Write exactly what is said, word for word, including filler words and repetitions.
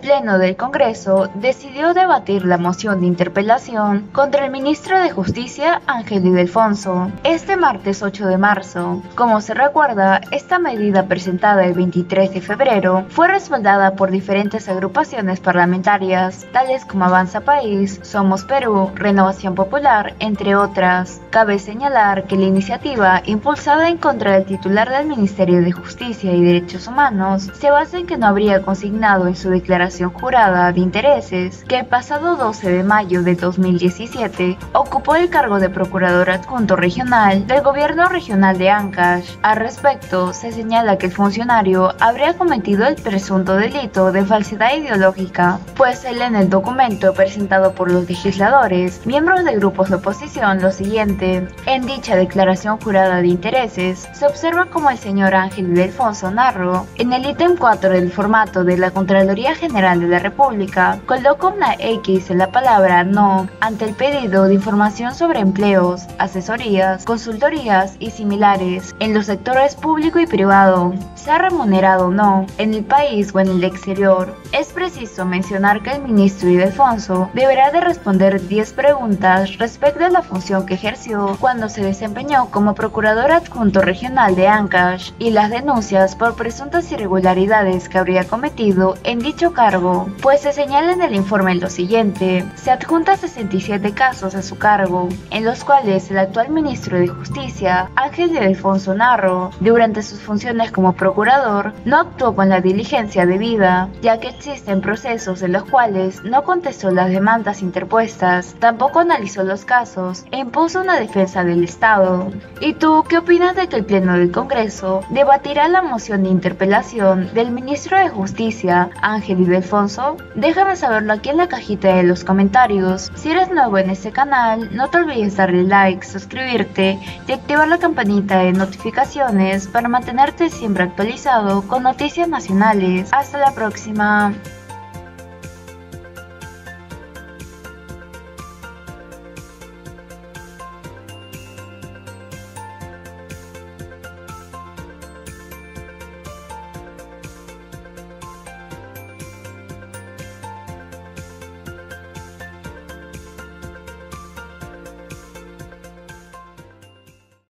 Pleno del Congreso decidió debatir la moción de interpelación contra el ministro de Justicia, Ángel Ildefonso, este martes ocho de marzo. Como se recuerda, esta medida presentada el veintitrés de febrero fue respaldada por diferentes agrupaciones parlamentarias, tales como Avanza País, Somos Perú, Renovación Popular, entre otras. Cabe señalar que la iniciativa, impulsada en contra del titular del Ministerio de Justicia y Derechos Humanos, se basa en que no habría consignado en su declaración jurada de intereses que el pasado doce de mayo de dos mil diecisiete ocupó el cargo de procurador adjunto regional del gobierno regional de Ancash. Al respecto, se señala que el funcionario habría cometido el presunto delito de falsedad ideológica, pues se lee en el documento presentado por los legisladores, miembros de grupos de oposición, lo siguiente: en dicha declaración jurada de intereses, se observa como el señor Ángel Ildefonso Narro, en el ítem cuatro del formato de la Contraloría General de la República, coloca una X en la palabra no ante el pedido de información sobre empleos, asesorías, consultorías y similares en los sectores público y privado, sea remunerado o no, en el país o en el exterior. Es preciso mencionar que el ministro Ildefonso deberá de responder diez preguntas respecto a la función que ejerció cuando se desempeñó como procurador adjunto regional de Ancash y las denuncias por presuntas irregularidades que habría cometido en dicho cargo, pues se señala en el informe lo siguiente: se adjunta sesenta y siete casos a su cargo, en los cuales el actual ministro de Justicia, Ángel Ildefonso Narro, durante sus funciones como procurador, no actuó con la diligencia debida, ya que existen procesos en los cuales no contestó las demandas interpuestas, tampoco analizó los casos e impuso una defensa del Estado. ¿Y tú qué opinas de que el Pleno del Congreso debatirá la moción de interpelación del ministro de Justicia, Ángel Ildefonso? Déjame saberlo aquí en la cajita de los comentarios. Si eres nuevo en este canal, no te olvides darle like, suscribirte y activar la campanita de notificaciones para mantenerte siempre actualizado con noticias nacionales. Hasta la próxima.